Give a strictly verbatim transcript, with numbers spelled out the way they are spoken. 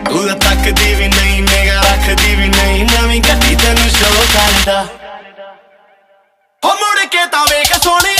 ਤੂੰ ਤਾਂ ਤੱਕਦੀ ਵੀ ਨਹੀਂ ਨਿਗਾ ਰੱਖਦੀ ਵੀ ਨਹੀਂ ਨਵੀਂ ਗੱਡੀ ਤੈਨੂੰ ਸ਼ੋਅ ਕਰਦਾ ਹੋ ਮੁੜ ਕੇ ਤਾਂ ਵੇਖ ਸੋਹਣੀ